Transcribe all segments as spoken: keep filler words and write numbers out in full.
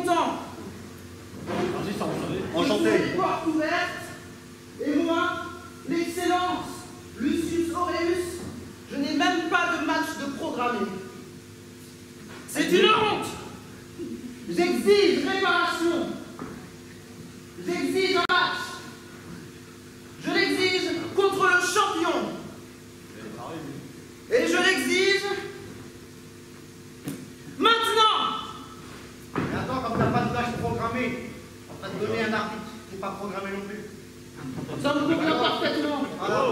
content. Vas-y, ça enchanté. Enchanté. Les portes ouvertes. Et moi, l'excellence, Lucius Aureus, je n'ai même pas de match de programmé. C'est une honte. J'exige réparation. J'exige un match. Je l'exige contre le champion. Et je l'exige maintenant. Mais attends, comme t'as pas de match programmé, on va te donner un arbitre qui n'est pas programmé non plus. Ça me convient parfaitement. Alors,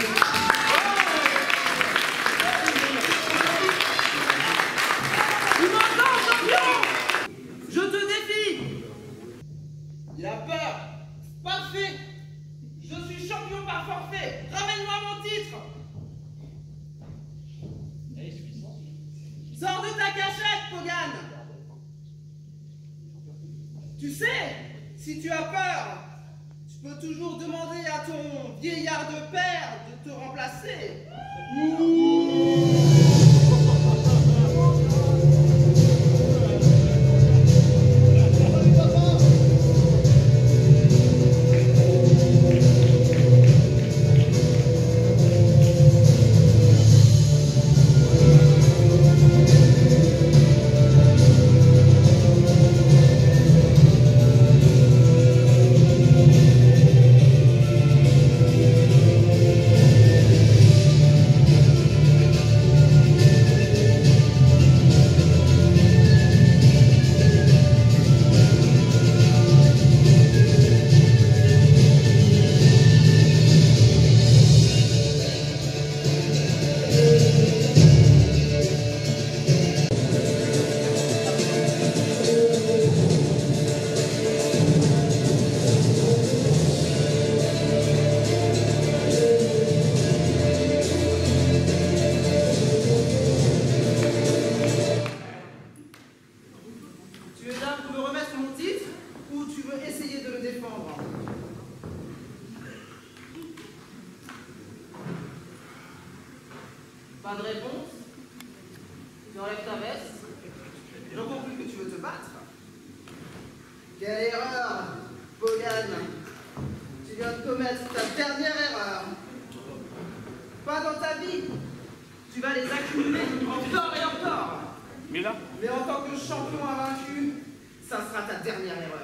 Tu m'entends, champion? Je te défie. Il a peur. Parfait. Je suis champion par forfait. Ramène-moi mon titre. Sors de ta cachette, Pogan. Tu sais, si tu as peur, tu peux toujours demander à ton vieillard de père de te remplacer. Pas de réponse? Tu enlèves ta veste? J'en conclus que tu veux te battre? Quelle erreur, Pogan! Tu viens de commettre ta dernière erreur. Pas dans ta vie. Tu vas les accumuler encore et encore. Mais là? Mais en tant que champion invaincu, ça sera ta dernière erreur.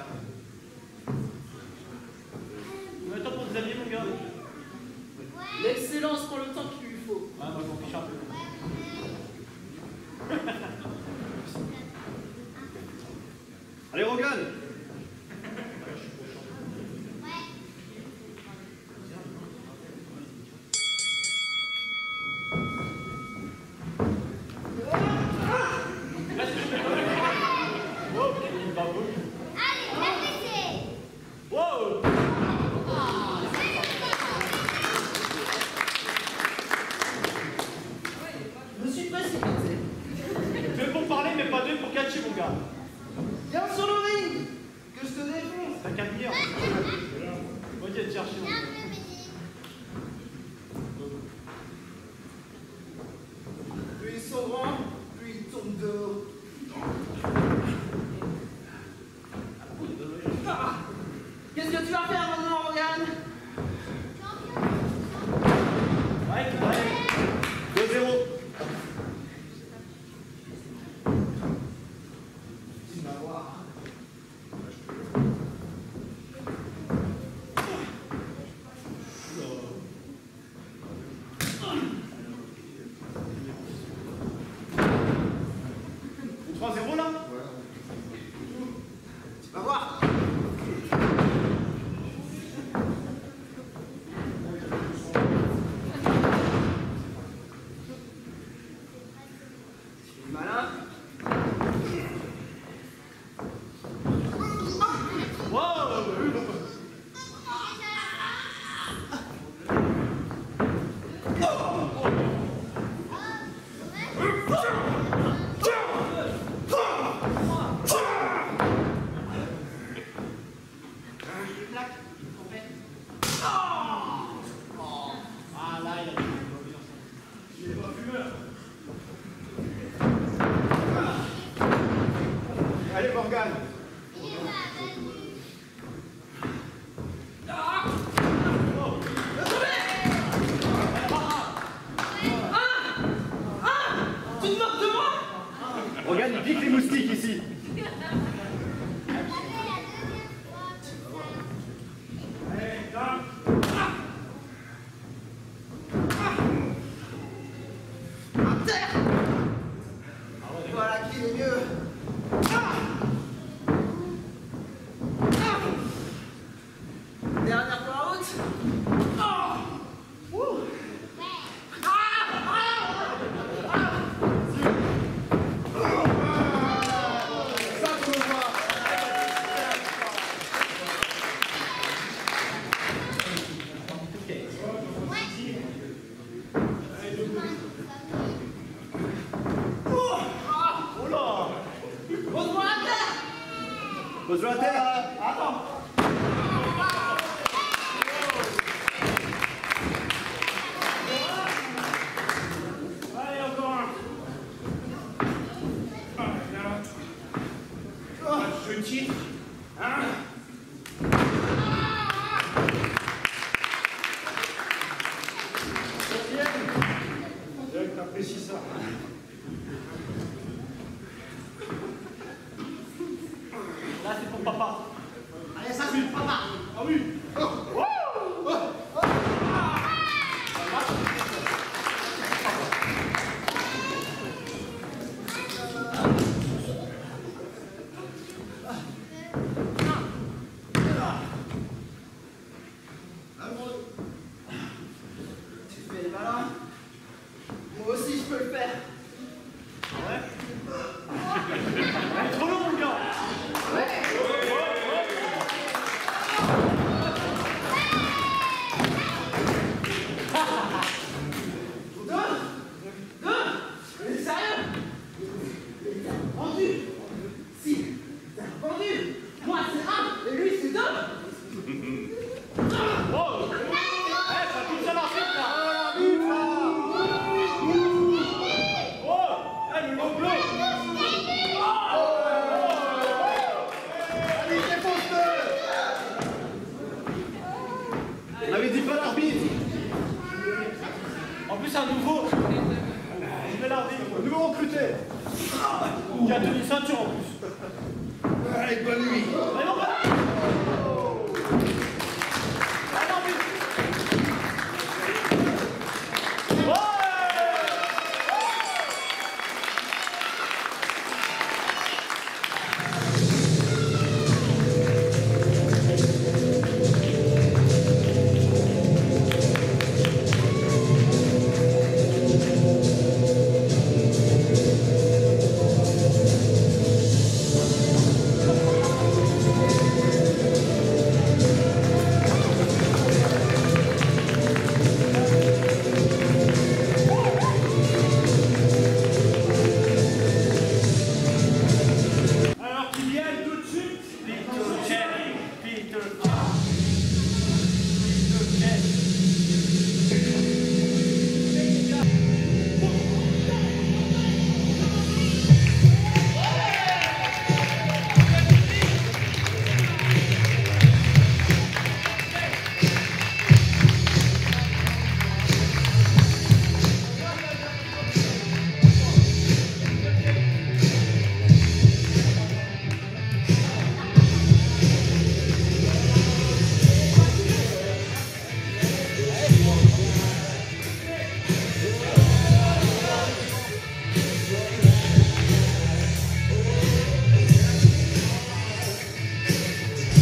Mais attends pour des alliés, mon gars. L'excellence prend le temps qu'il lui faut. Ah, moi, je m'en fiche un peu. Allez, Rogan! Viens sur le ring, que je te défonce. T'as qu'à venir. Va te chercher. Plus ils sont grands, plus ils tombent de haut. Ah, qu'est-ce que tu vas faire maintenant, Rogan? Ouais, ouais. deux zéro. trois zéro là? Tu vas voir. Tu es malin. Regarde, il pique les moustiques ici. Voilà qui est mieux. Dernière fois en route. Pose-le à terre. Attends. Allez, encore un. Je tire. Hein? C'est vrai que t'apprécies ça. Là, c'est pour papa. Allez, ça, c'est pour papa. Ah oui. Tu fais les malins. Moi aussi, je peux le faire. Ouais. Elle est trop long, mon gars. Mais sérieux? Rendu. Si, t'as rendu. Moi, c'est un, et lui, c'est deux. Oh. Eh, ça pique ça l'article, là. Oh, eh, le long bleu. On avait dit pas l'arbitre. En plus, un nouveau. Je vais l'arbitre. Nouveau recruté. Qui a tenu ceinture en plus. Allez, bonne nuit. Allez, non, pas. Allez, non, vite. Ouais. Alors qu'il vienne tout de suite, Peter Chen, Peter Chen. Peter Chen.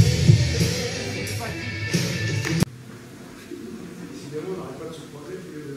Décidément, on n'arrête pas de se croiser tous les deux.